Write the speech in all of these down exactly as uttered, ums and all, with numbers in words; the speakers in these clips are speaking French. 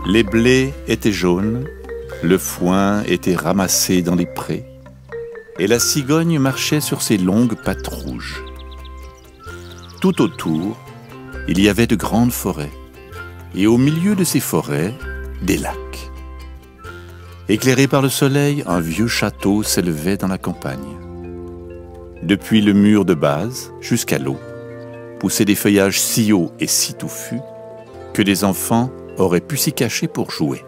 Les blés étaient jaunes, le foin était ramassé dans les prés, et la cigogne marchait sur ses longues pattes rouges. Tout autour, il y avait de grandes forêts, et au milieu de ces forêts, des lacs. Éclairé par le soleil, un vieux château s'élevait dans la campagne. Depuis le mur de base jusqu'à l'eau, poussaient des feuillages si hauts et si touffus que des enfants auraient pu s'y cacher pour jouer.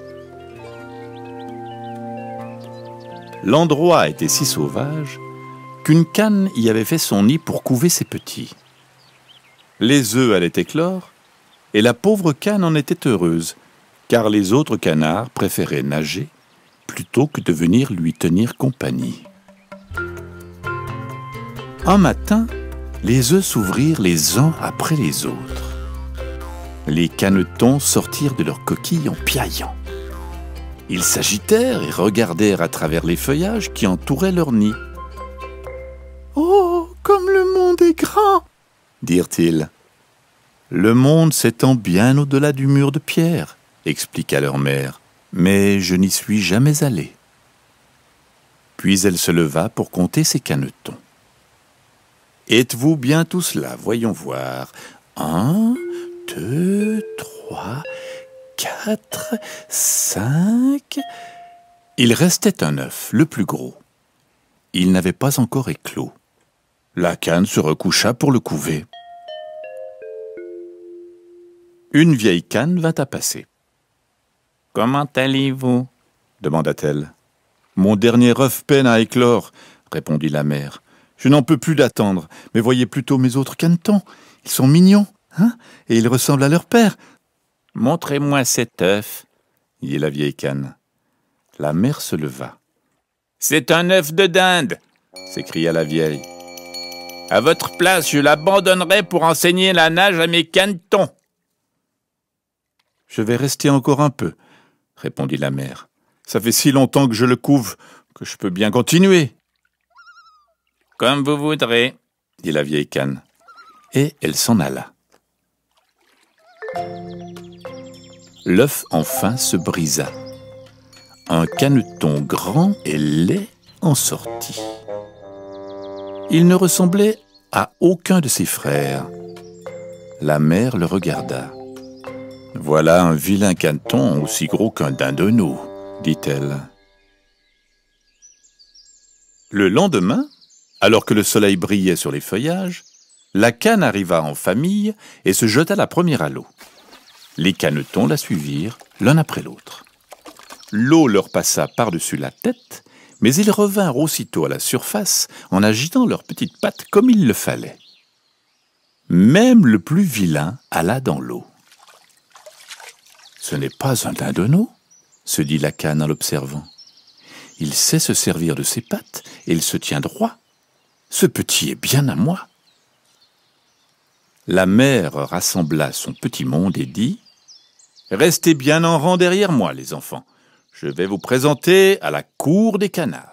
L'endroit était si sauvage qu'une canne y avait fait son nid pour couver ses petits. Les œufs allaient éclore, et la pauvre canne en était heureuse, car les autres canards préféraient nager plutôt que de venir lui tenir compagnie. Un matin, les œufs s'ouvrirent les uns après les autres. Les canetons sortirent de leurs coquilles en piaillant. Ils s'agitèrent et regardèrent à travers les feuillages qui entouraient leur nid. « Oh, comme le monde est grand !» dirent-ils. « Le monde s'étend bien au-delà du mur de pierre, » expliqua leur mère, « mais je n'y suis jamais allée. » Puis elle se leva pour compter ses canetons. « Êtes-vous bien tous là? Voyons voir. Un, deux, trois, quatre, cinq... » Il restait un œuf, le plus gros. Il n'avait pas encore éclos. La canne se recoucha pour le couver. Une vieille canne vint à passer. « Comment allez-vous » demanda-t-elle. « Mon dernier œuf peine à éclore, » répondit la mère. « Je n'en peux plus d'attendre, mais voyez plutôt mes autres canetons. Ils sont mignons, hein, et ils ressemblent à leur père. »« Montrez-moi cet œuf, » dit la vieille canne. La mère se leva. « C'est un œuf de dinde » s'écria la vieille. « À votre place, je l'abandonnerai pour enseigner la nage à mes canetons. »« Je vais rester encore un peu, » répondit la mère. « Ça fait si longtemps que je le couve que je peux bien continuer. »« Comme vous voudrez, » dit la vieille canne. Et elle s'en alla. L'œuf enfin se brisa. Un caneton grand et laid en sortit. Il ne ressemblait à aucun de ses frères. La mère le regarda. « Voilà un vilain caneton aussi gros qu'un dindonneau, » dit-elle. Le lendemain, alors que le soleil brillait sur les feuillages, la canne arriva en famille et se jeta la première à l'eau. Les canetons la suivirent l'un après l'autre. L'eau leur passa par-dessus la tête, mais ils revinrent aussitôt à la surface en agitant leurs petites pattes comme il le fallait. Même le plus vilain alla dans l'eau. « Ce n'est pas un dindonneau, » se dit la canne en l'observant. « Il sait se servir de ses pattes et il se tient droit. Ce petit est bien à moi. » La mère rassembla son petit monde et dit « Restez bien en rang derrière moi, les enfants. Je vais vous présenter à la cour des canards. »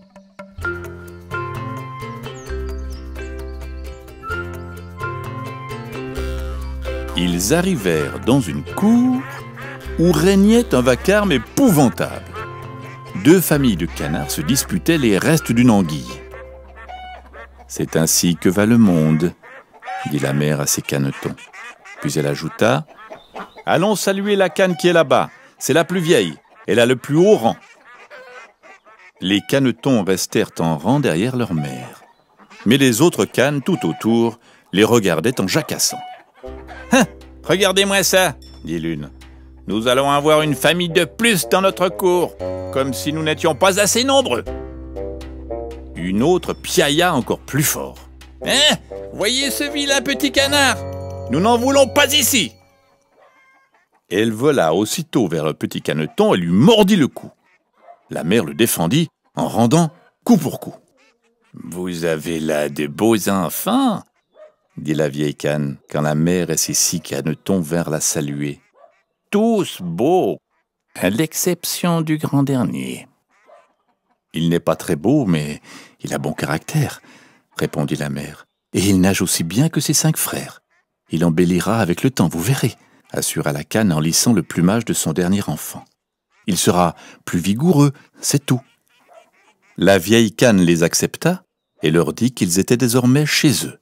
Ils arrivèrent dans une cour où régnait un vacarme épouvantable. Deux familles de canards se disputaient les restes d'une anguille. « C'est ainsi que va le monde, » dit la mère à ses canetons. Puis elle ajouta « Allons saluer la canne qui est là-bas. C'est la plus vieille. Elle a le plus haut rang. » Les canetons restèrent en rang derrière leur mère. Mais les autres cannes, tout autour, les regardaient en jacassant. « Hein, regardez-moi ça !» dit l'une. « Nous allons avoir une famille de plus dans notre cour, comme si nous n'étions pas assez nombreux. » Une autre piailla encore plus fort. « Hein, voyez ce vilain petit canard! Nous n'en voulons pas ici !» Elle vola aussitôt vers le petit caneton et lui mordit le cou. La mère le défendit en rendant coup pour coup. « Vous avez là de beaux enfants !» dit la vieille canne, quand la mère et ses six canetons vinrent la saluer. « Tous beaux, à l'exception du grand dernier. »« Il n'est pas très beau, mais il a bon caractère, » répondit la mère. « Et il nage aussi bien que ses cinq frères. Il embellira avec le temps, vous verrez. assura la cane en lissant le plumage de son dernier enfant. Il sera plus vigoureux, c'est tout. La vieille cane les accepta et leur dit qu'ils étaient désormais chez eux.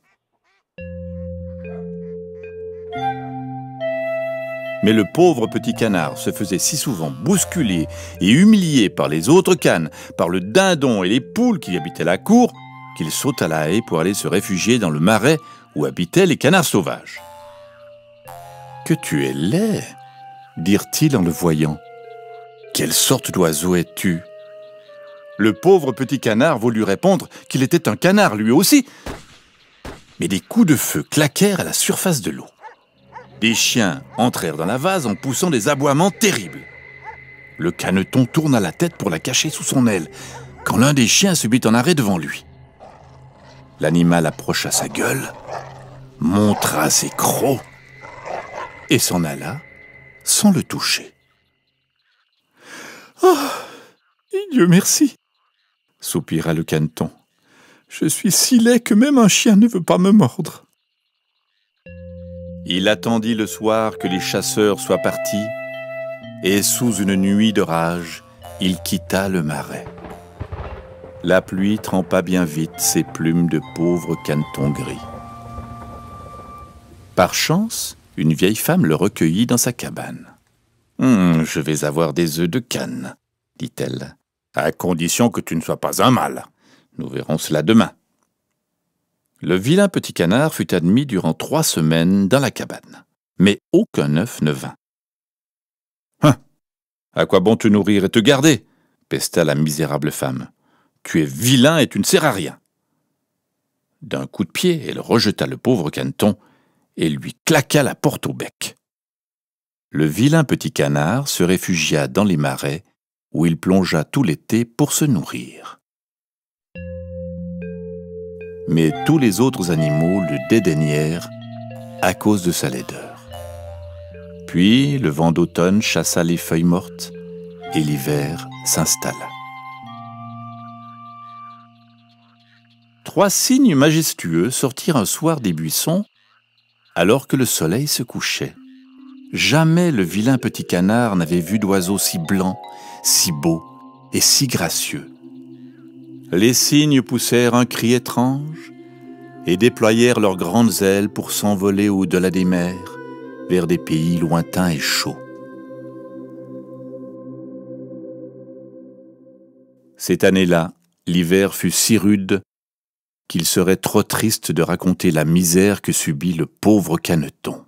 Mais le pauvre petit canard se faisait si souvent bousculer et humilier par les autres canes, par le dindon et les poules qui habitaient la cour, qu'il sauta la haie pour aller se réfugier dans le marais où habitaient les canards sauvages. « Que tu es laid !» dirent-ils en le voyant. « Quelle sorte d'oiseau es-tu » Le pauvre petit canard voulut répondre qu'il était un canard lui aussi, mais des coups de feu claquèrent à la surface de l'eau. Des chiens entrèrent dans la vase en poussant des aboiements terribles. Le caneton tourna la tête pour la cacher sous son aile, quand l'un des chiens se mit en arrêt devant lui. L'animal approcha sa gueule, montra ses crocs et s'en alla sans le toucher. « Oh, Dieu merci !» soupira le caneton. « Je suis si laid que même un chien ne veut pas me mordre. » Il attendit le soir que les chasseurs soient partis, et sous une nuit de rage, il quitta le marais. La pluie trempa bien vite ses plumes de pauvre caneton gris. Par chance, une vieille femme le recueillit dans sa cabane. Hum, « Je vais avoir des œufs de cane, » dit-elle, « à condition que tu ne sois pas un mâle. Nous verrons cela demain. » Le vilain petit canard fut admis durant trois semaines dans la cabane, mais aucun œuf ne vint. « Hein, à quoi bon te nourrir et te garder ?» pesta la misérable femme. « Tu es vilain et tu ne sers à rien. » D'un coup de pied, elle rejeta le pauvre caneton et lui claqua la porte au bec. Le vilain petit canard se réfugia dans les marais où il plongea tout l'été pour se nourrir. Mais tous les autres animaux le dédaignèrent à cause de sa laideur. Puis le vent d'automne chassa les feuilles mortes et l'hiver s'installa. Trois cygnes majestueux sortirent un soir des buissons alors que le soleil se couchait. Jamais le vilain petit canard n'avait vu d'oiseau si blanc, si beau et si gracieux. Les cygnes poussèrent un cri étrange et déployèrent leurs grandes ailes pour s'envoler au-delà des mers, vers des pays lointains et chauds. Cette année-là, l'hiver fut si rude qu'il serait trop triste de raconter la misère que subit le pauvre caneton.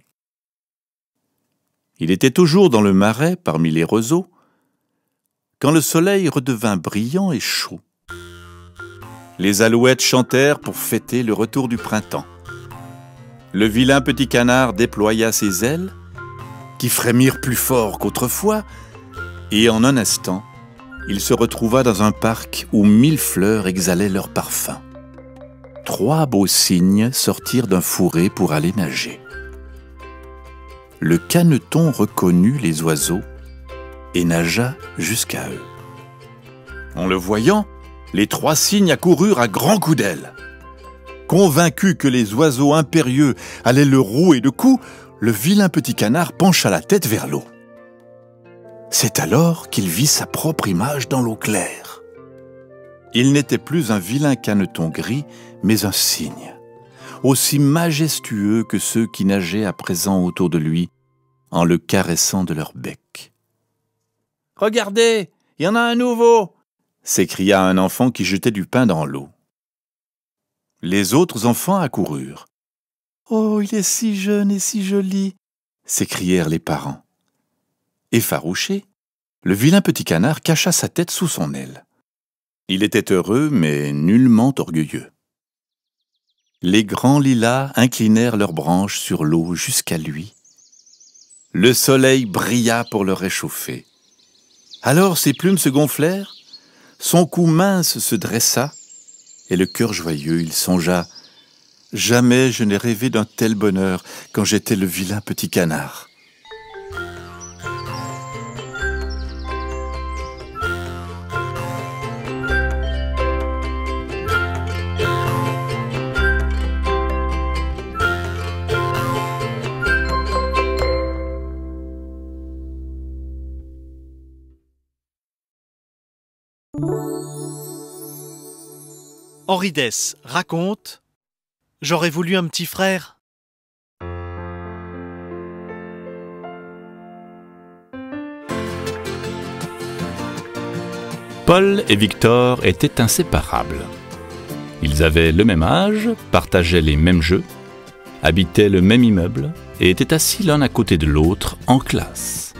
Il était toujours dans le marais, parmi les roseaux, quand le soleil redevint brillant et chaud. Les alouettes chantèrent pour fêter le retour du printemps. Le vilain petit canard déploya ses ailes, qui frémirent plus fort qu'autrefois, et en un instant, il se retrouva dans un parc où mille fleurs exhalaient leur parfum. Trois beaux cygnes sortirent d'un fourré pour aller nager. Le caneton reconnut les oiseaux et nagea jusqu'à eux. En le voyant, les trois cygnes accoururent à grands coups d'ailes. Convaincu que les oiseaux impérieux allaient le rouer de coups, le vilain petit canard pencha la tête vers l'eau. C'est alors qu'il vit sa propre image dans l'eau claire. Il n'était plus un vilain caneton gris, mais un cygne, aussi majestueux que ceux qui nageaient à présent autour de lui, en le caressant de leur bec. « Regardez, il y en a un nouveau !» s'écria un enfant qui jetait du pain dans l'eau. Les autres enfants accoururent. « Oh, il est si jeune et si joli !» s'écrièrent les parents. Effarouché, le vilain petit canard cacha sa tête sous son aile. Il était heureux, mais nullement orgueilleux. Les grands lilas inclinèrent leurs branches sur l'eau jusqu'à lui. Le soleil brilla pour le réchauffer. Alors ses plumes se gonflèrent, son cou mince se dressa, et le cœur joyeux, il songea « Jamais je n'ai rêvé d'un tel bonheur quand j'étais le vilain petit canard. » Henri Dess raconte « J'aurais voulu un petit frère ». Paul et Victor étaient inséparables. Ils avaient le même âge, partageaient les mêmes jeux, habitaient le même immeuble et étaient assis l'un à côté de l'autre en classe.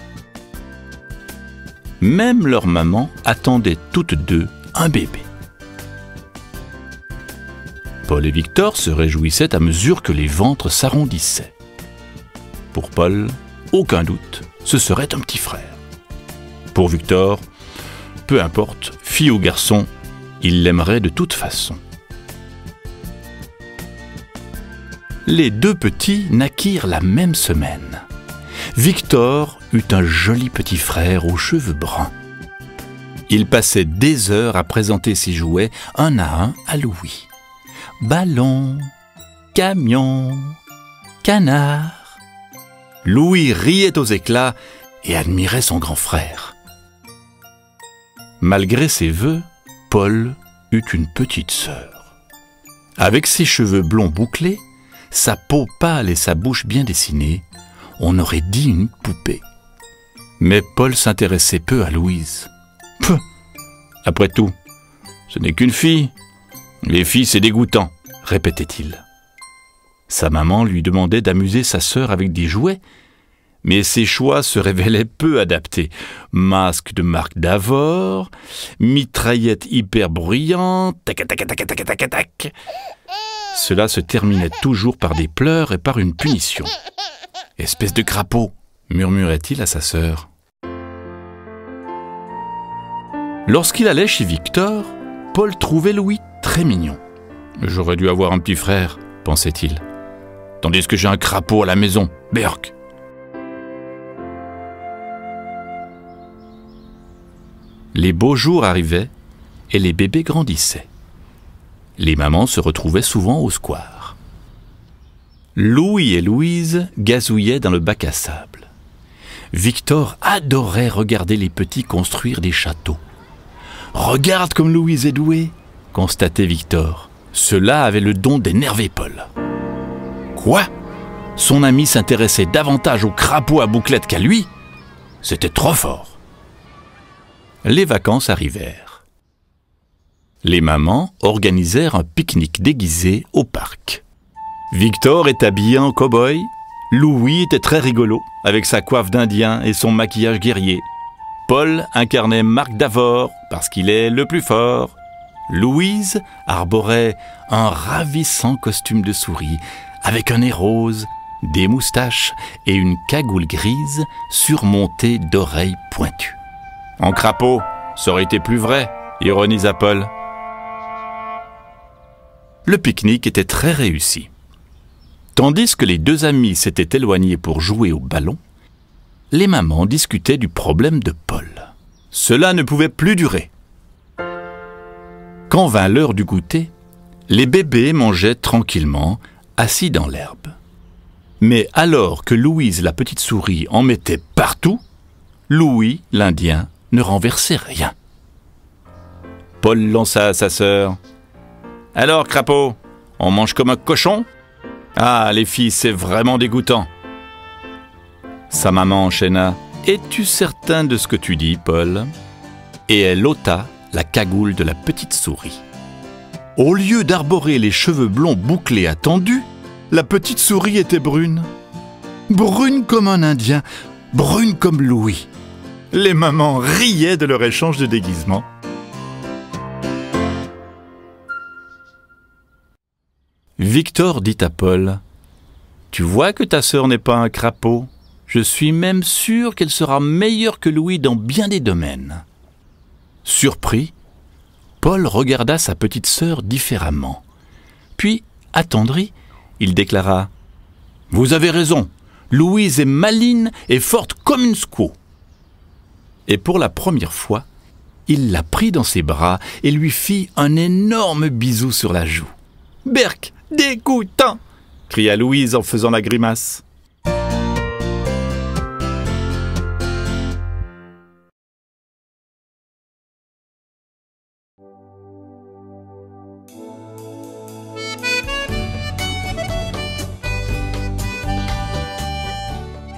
Même leur maman attendait toutes deux un bébé. Paul et Victor se réjouissaient à mesure que les ventres s'arrondissaient. Pour Paul, aucun doute, ce serait un petit frère. Pour Victor, peu importe, fille ou garçon, il l'aimerait de toute façon. Les deux petits naquirent la même semaine. Victor eut un joli petit frère aux cheveux bruns. Il passait des heures à présenter ses jouets un à un à Louis. Ballon, camion, canard. Louis riait aux éclats et admirait son grand frère. Malgré ses vœux, Paul eut une petite sœur. Avec ses cheveux blonds bouclés, sa peau pâle et sa bouche bien dessinée, on aurait dit une poupée. Mais Paul s'intéressait peu à Louise. Peu. Après tout, ce n'est qu'une fille. Les filles, c'est dégoûtant, répétait-il. Sa maman lui demandait d'amuser sa sœur avec des jouets, mais ses choix se révélaient peu adaptés. Masque de marque Davor, mitraillette hyper bruyante, tac tac tac tac tac tac. Cela se terminait toujours par des pleurs et par une punition. « Espèce de crapaud !» murmurait-il à sa sœur. Lorsqu'il allait chez Victor, Paul trouvait Louis très mignon. « J'aurais dû avoir un petit frère, pensait-il. Tandis que j'ai un crapaud à la maison, berk !» Les beaux jours arrivaient et les bébés grandissaient. Les mamans se retrouvaient souvent au square. Louis et Louise gazouillaient dans le bac à sable. Victor adorait regarder les petits construire des châteaux. « Regarde comme Louise est douée !» constatait Victor. Cela avait le don d'énerver Paul. Quoi ? Son ami s'intéressait davantage aux crapauds à bouclettes qu'à lui ? C'était trop fort. Les vacances arrivèrent. Les mamans organisèrent un pique-nique déguisé au parc. Victor est habillé en cow-boy. Louis était très rigolo, avec sa coiffe d'Indien et son maquillage guerrier. Paul incarnait Marc Davor, parce qu'il est le plus fort. Louise arborait un ravissant costume de souris, avec un nez rose, des moustaches et une cagoule grise surmontée d'oreilles pointues. En crapaud, ça aurait été plus vrai, ironisa Paul. Le pique-nique était très réussi. Tandis que les deux amis s'étaient éloignés pour jouer au ballon, les mamans discutaient du problème de Paul. Cela ne pouvait plus durer. Quand vint l'heure du goûter, les bébés mangeaient tranquillement, assis dans l'herbe. Mais alors que Louise, la petite souris, en mettait partout, Louis, l'Indien, ne renversait rien. Paul lança à sa sœur. « Alors, crapaud, on mange comme un cochon ? Ah, les filles, c'est vraiment dégoûtant. » Sa maman enchaîna. « Es-tu certain de ce que tu dis, Paul ?» Et elle ôta la cagoule de la petite souris. Au lieu d'arborer les cheveux blonds bouclés attendus, la petite souris était brune. Brune comme un Indien, brune comme Louis. Les mamans riaient de leur échange de déguisements. Victor dit à Paul, « Tu vois que ta sœur n'est pas un crapaud. Je suis même sûr qu'elle sera meilleure que Louis dans bien des domaines. » Surpris, Paul regarda sa petite sœur différemment. Puis, attendri, il déclara, « Vous avez raison, Louise est maligne et forte comme une squaw. » Et pour la première fois, il la prit dans ses bras et lui fit un énorme bisou sur la joue. « Berk, dégoûtant !» cria Louise en faisant la grimace.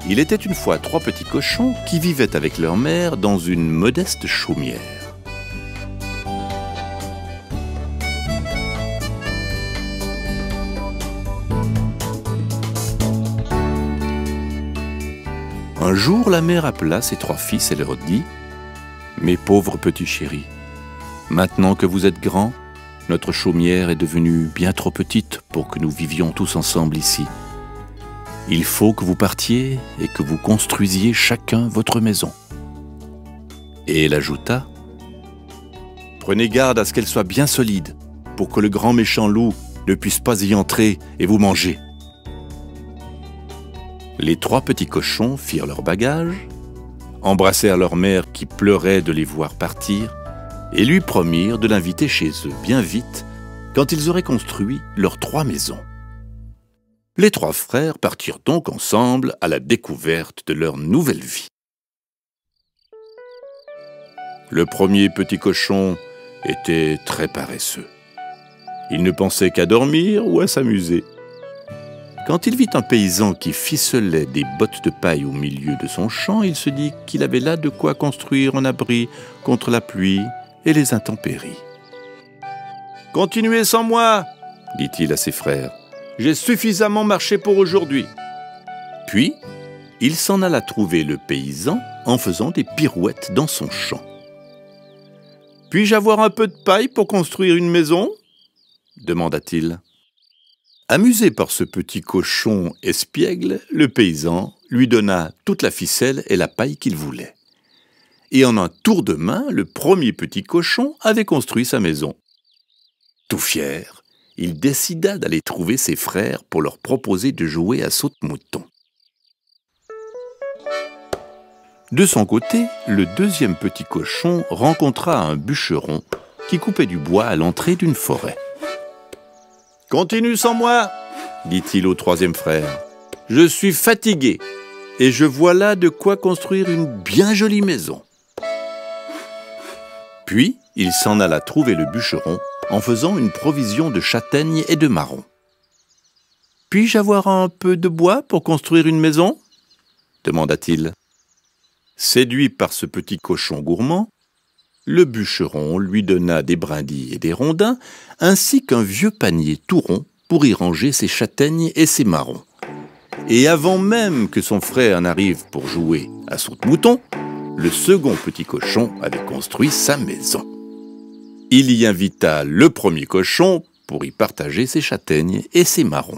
Il était une fois trois petits cochons qui vivaient avec leur mère dans une modeste chaumière. Un jour, la mère appela ses trois fils et leur dit « Mes pauvres petits chéris, maintenant que vous êtes grands, notre chaumière est devenue bien trop petite pour que nous vivions tous ensemble ici. Il faut que vous partiez et que vous construisiez chacun votre maison. » Et elle ajouta « Prenez garde à ce qu'elle soit bien solide pour que le grand méchant loup ne puisse pas y entrer et vous manger. » Les trois petits cochons firent leurs bagages, embrassèrent leur mère qui pleurait de les voir partir et lui promirent de l'inviter chez eux bien vite quand ils auraient construit leurs trois maisons. Les trois frères partirent donc ensemble à la découverte de leur nouvelle vie. Le premier petit cochon était très paresseux. Il ne pensait qu'à dormir ou à s'amuser. Quand il vit un paysan qui ficelait des bottes de paille au milieu de son champ, il se dit qu'il avait là de quoi construire un abri contre la pluie et les intempéries. « Continuez sans moi, dit-il à ses frères. J'ai suffisamment marché pour aujourd'hui. » Puis, il s'en alla trouver le paysan en faisant des pirouettes dans son champ. « Puis-je avoir un peu de paille pour construire une maison ?» demanda-t-il. Amusé par ce petit cochon espiègle, le paysan lui donna toute la ficelle et la paille qu'il voulait. Et en un tour de main, le premier petit cochon avait construit sa maison. Tout fier, il décida d'aller trouver ses frères pour leur proposer de jouer à saute-mouton. De son côté, le deuxième petit cochon rencontra un bûcheron qui coupait du bois à l'entrée d'une forêt. « Continue sans moi, dit-il au troisième frère. Je suis fatigué et je vois là de quoi construire une bien jolie maison. » Puis, il s'en alla trouver le bûcheron en faisant une provision de châtaignes et de marrons. « Puis-je avoir un peu de bois pour construire une maison ?» demanda-t-il. Séduit par ce petit cochon gourmand, le bûcheron lui donna des brindilles et des rondins, ainsi qu'un vieux panier tout rond pour y ranger ses châtaignes et ses marrons. Et avant même que son frère n'arrive pour jouer à saute-mouton, le second petit cochon avait construit sa maison. Il y invita le premier cochon pour y partager ses châtaignes et ses marrons.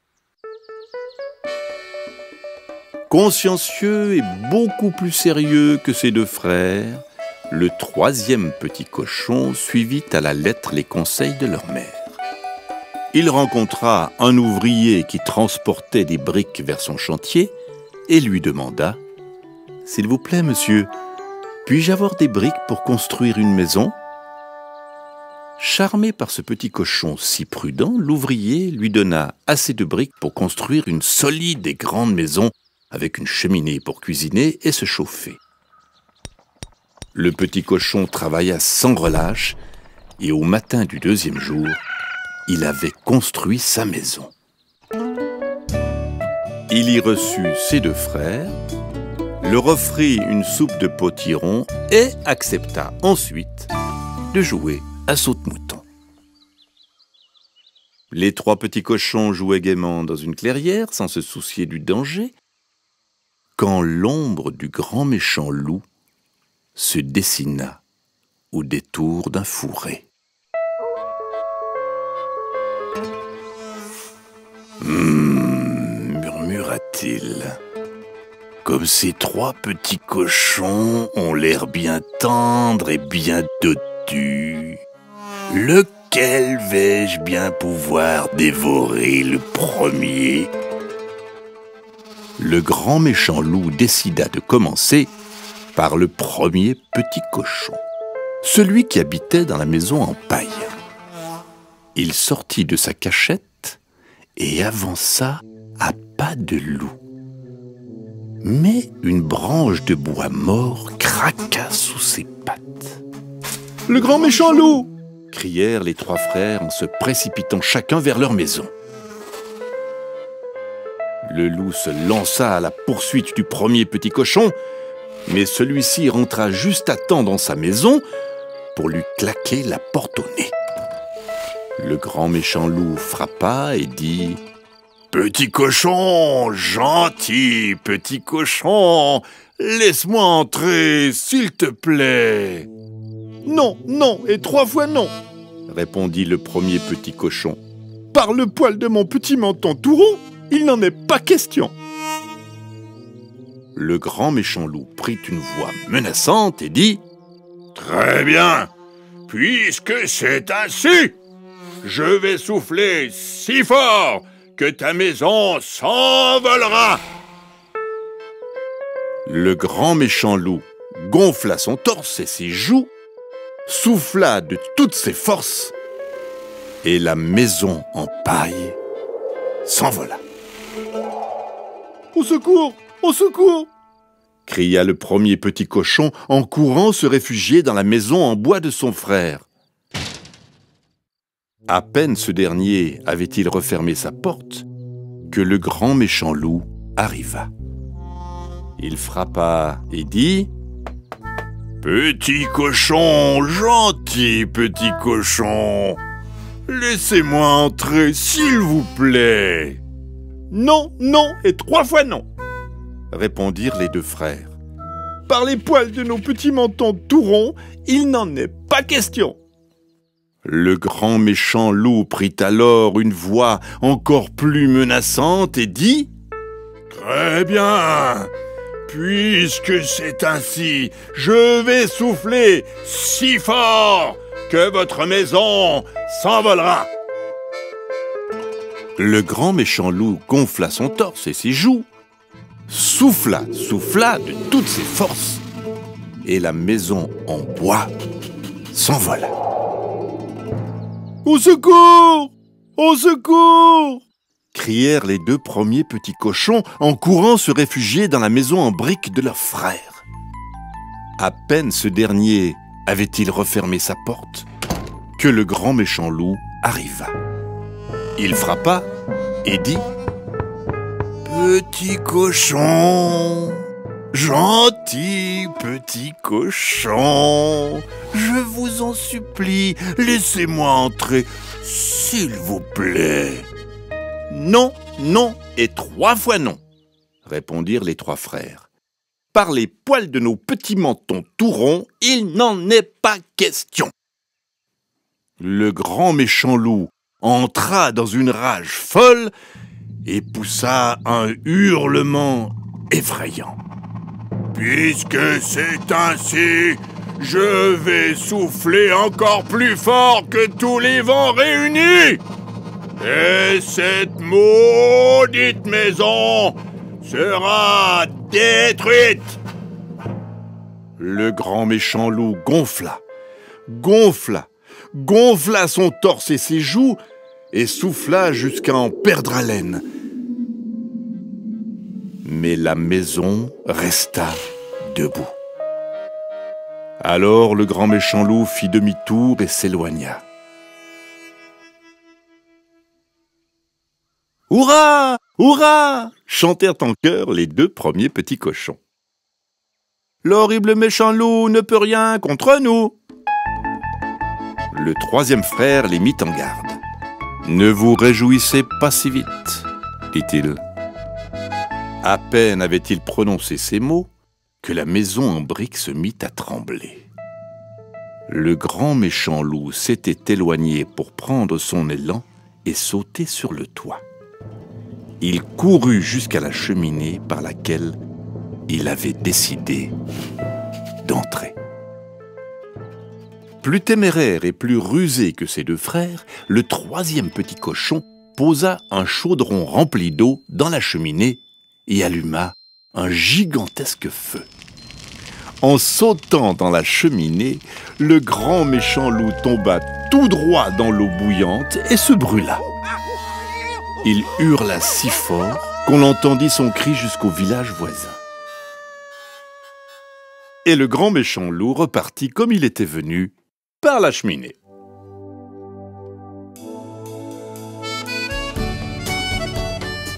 Consciencieux et beaucoup plus sérieux que ses deux frères, le troisième petit cochon suivit à la lettre les conseils de leur mère. Il rencontra un ouvrier qui transportait des briques vers son chantier et lui demanda « S'il vous plaît, monsieur, puis-je avoir des briques pour construire une maison ?» Charmé par ce petit cochon si prudent, l'ouvrier lui donna assez de briques pour construire une solide et grande maison avec une cheminée pour cuisiner et se chauffer. Le petit cochon travailla sans relâche et au matin du deuxième jour, il avait construit sa maison. Il y reçut ses deux frères, leur offrit une soupe de potiron et accepta ensuite de jouer à saute-mouton. Les trois petits cochons jouaient gaiement dans une clairière sans se soucier du danger, quand l'ombre du grand méchant loup se dessina au détour d'un fourré. Hum, murmura-t-il. Comme ces trois petits cochons ont l'air bien tendres et bien dotus, lequel vais-je bien pouvoir dévorer le premier ? Le grand méchant loup décida de commencer par le premier petit cochon, celui qui habitait dans la maison en paille. Il sortit de sa cachette et avança à pas de loup. Mais une branche de bois mort craqua sous ses pattes. « Le grand méchant loup !» crièrent les trois frères en se précipitant chacun vers leur maison. Le loup se lança à la poursuite du premier petit cochon, mais celui-ci rentra juste à temps dans sa maison pour lui claquer la porte au nez. Le grand méchant loup frappa et dit « Petit cochon, gentil petit cochon, laisse-moi entrer, s'il te plaît. »« Non, non, et trois fois non !» répondit le premier petit cochon. « Par le poil de mon petit menton tout rond, il n'en est pas question !» Le grand méchant loup prit une voix menaçante et dit « Très bien, puisque c'est ainsi, je vais souffler si fort que ta maison s'envolera !» Le grand méchant loup gonfla son torse et ses joues, souffla de toutes ses forces, et la maison en paille s'envola. « Au secours! Au secours !» cria le premier petit cochon en courant se réfugier dans la maison en bois de son frère. À peine ce dernier avait-il refermé sa porte que le grand méchant loup arriva. Il frappa et dit « Petit cochon, gentil petit cochon, laissez-moi entrer, s'il vous plaît. »« Non, non et trois fois non !» répondirent les deux frères. « Par les poils de nos petits mentons tout ronds, il n'en est pas question !» Le grand méchant loup prit alors une voix encore plus menaçante et dit « Très bien, puisque c'est ainsi, je vais souffler si fort que votre maison s'envolera. » Le grand méchant loup gonfla son torse et ses joues, souffla, souffla de toutes ses forces, et la maison en bois s'envola. « Au secours! Au secours !» crièrent les deux premiers petits cochons en courant se réfugier dans la maison en briques de leur frère. À peine ce dernier avait-il refermé sa porte que le grand méchant loup arriva. Il frappa et dit « Petit cochon, gentil petit cochon, je vous en supplie, laissez-moi entrer, s'il vous plaît. »« Non, non et trois fois non !» répondirent les trois frères. « Par les poils de nos petits mentons tout ronds, il n'en est pas question. » Le grand méchant loup entra dans une rage folle et poussa un hurlement effrayant. « Puisque c'est ainsi, je vais souffler encore plus fort que tous les vents réunis, et cette maudite maison sera détruite. » Le grand méchant loup gonfla, gonfla, gonfla son torse et ses joues et souffla jusqu'à en perdre haleine. Mais la maison resta debout. Alors le grand méchant loup fit demi-tour et s'éloigna. « Hurrah! Hurrah !» chantèrent en chœur les deux premiers petits cochons. « L'horrible méchant loup ne peut rien contre nous !» Le troisième frère les mit en garde. « Ne vous réjouissez pas si vite, dit-il. » À peine avait-il prononcé ces mots que la maison en briques se mit à trembler. Le grand méchant loup s'était éloigné pour prendre son élan et sauter sur le toit. Il courut jusqu'à la cheminée par laquelle il avait décidé d'entrer. Plus téméraire et plus rusé que ses deux frères, le troisième petit cochon posa un chaudron rempli d'eau dans la cheminée et alluma un gigantesque feu. En sautant dans la cheminée, le grand méchant loup tomba tout droit dans l'eau bouillante et se brûla. Il hurla si fort qu'on entendit son cri jusqu'au village voisin. Et le grand méchant loup repartit comme il était venu, par la cheminée.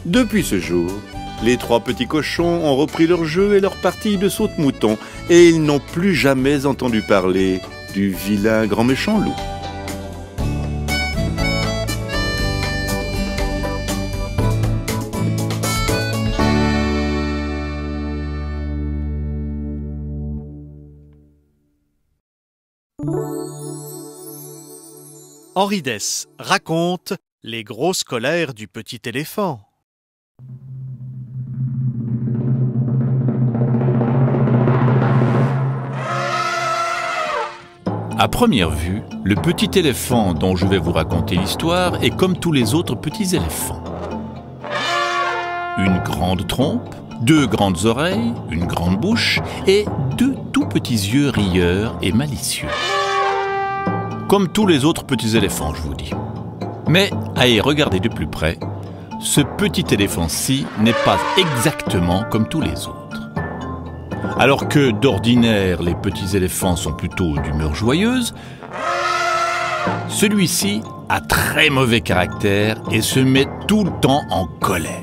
Depuis ce jour, les trois petits cochons ont repris leur jeu et leur partie de saute-mouton, et ils n'ont plus jamais entendu parler du vilain grand méchant loup. Henri Dess raconte les grosses colères du petit éléphant. À première vue, le petit éléphant dont je vais vous raconter l'histoire est comme tous les autres petits éléphants. Une grande trompe, deux grandes oreilles, une grande bouche et deux tout petits yeux rieurs et malicieux. Comme tous les autres petits éléphants, je vous dis. Mais à y regarder de plus près, ce petit éléphant-ci n'est pas exactement comme tous les autres. Alors que d'ordinaire, les petits éléphants sont plutôt d'humeur joyeuse, celui-ci a très mauvais caractère et se met tout le temps en colère.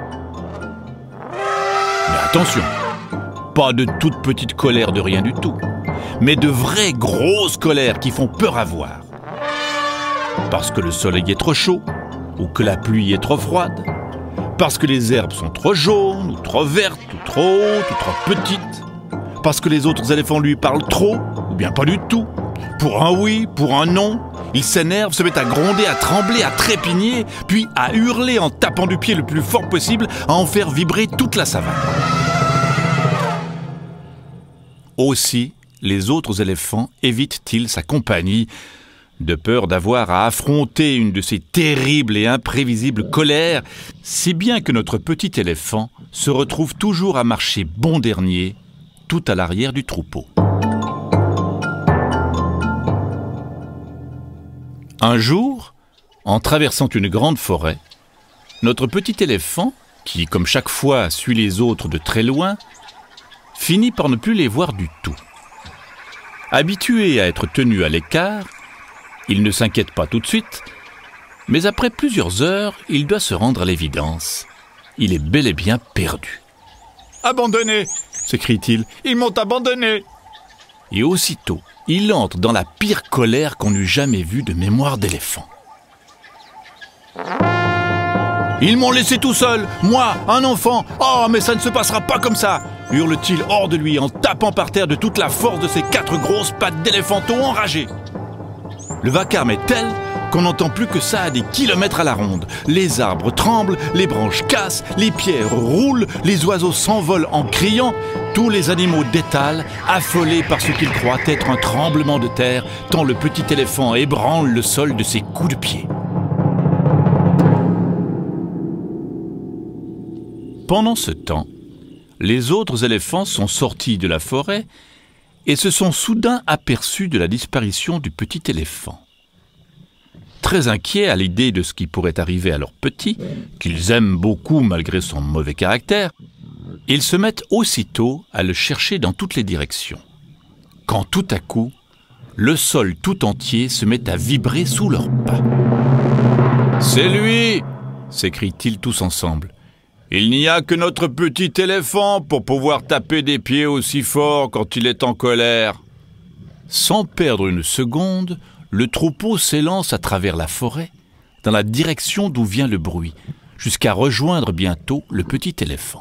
Mais attention, pas de toute petite colère de rien du tout, mais de vraies grosses colères qui font peur à voir. Parce que le soleil est trop chaud, ou que la pluie est trop froide, parce que les herbes sont trop jaunes, ou trop vertes, ou trop hautes, ou trop petites, parce que les autres éléphants lui parlent trop, ou bien pas du tout. Pour un oui, pour un non, il s'énerve, se met à gronder, à trembler, à trépigner, puis à hurler en tapant du pied le plus fort possible, à en faire vibrer toute la savane. Aussi, les autres éléphants évitent-ils sa compagnie, de peur d'avoir à affronter une de ces terribles et imprévisibles colères, si bien que notre petit éléphant se retrouve toujours à marcher bon dernier, tout à l'arrière du troupeau. Un jour, en traversant une grande forêt, notre petit éléphant, qui comme chaque fois suit les autres de très loin, finit par ne plus les voir du tout. Habitué à être tenu à l'écart, il ne s'inquiète pas tout de suite, mais après plusieurs heures, il doit se rendre à l'évidence. Il est bel et bien perdu. « Abandonné !» s'écrie-t-il. « Ils m'ont abandonné !» Et aussitôt, il entre dans la pire colère qu'on eût jamais vue de mémoire d'éléphant. « Ils m'ont laissé tout seul, moi, un enfant. Oh, mais ça ne se passera pas comme ça !» hurle-t-il hors de lui en tapant par terre de toute la force de ses quatre grosses pattes d'éléphanteau enragé. Le vacarme est tel qu'on n'entend plus que ça à des kilomètres à la ronde. Les arbres tremblent, les branches cassent, les pierres roulent, les oiseaux s'envolent en criant. Tous les animaux détalent, affolés par ce qu'ils croient être un tremblement de terre, tant le petit éléphant ébranle le sol de ses coups de pied. Pendant ce temps, les autres éléphants sont sortis de la forêt et se sont soudain aperçus de la disparition du petit éléphant. Très inquiets à l'idée de ce qui pourrait arriver à leur petit, qu'ils aiment beaucoup malgré son mauvais caractère, ils se mettent aussitôt à le chercher dans toutes les directions. Quand tout à coup, le sol tout entier se met à vibrer sous leurs pas. « C'est lui !» s'écrient-ils tous ensemble. Il n'y a que notre petit éléphant pour pouvoir taper des pieds aussi fort quand il est en colère. Sans perdre une seconde, le troupeau s'élance à travers la forêt, dans la direction d'où vient le bruit, jusqu'à rejoindre bientôt le petit éléphant.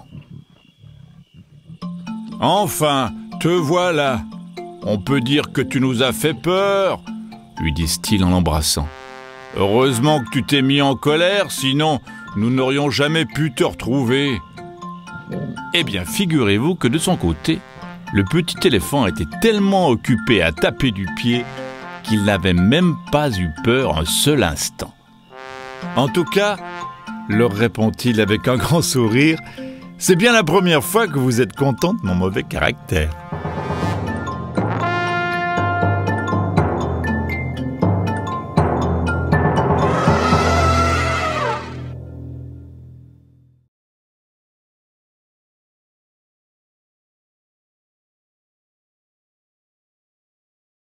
« Enfin, te voilà. On peut dire que tu nous as fait peur, » lui disent-ils en l'embrassant. « Heureusement que tu t'es mis en colère, sinon nous n'aurions jamais pu te retrouver. » Eh bien, figurez-vous que de son côté, le petit éléphant était tellement occupé à taper du pied qu'il n'avait même pas eu peur un seul instant. « En tout cas, leur répond-il avec un grand sourire, c'est bien la première fois que vous êtes content de mon mauvais caractère. »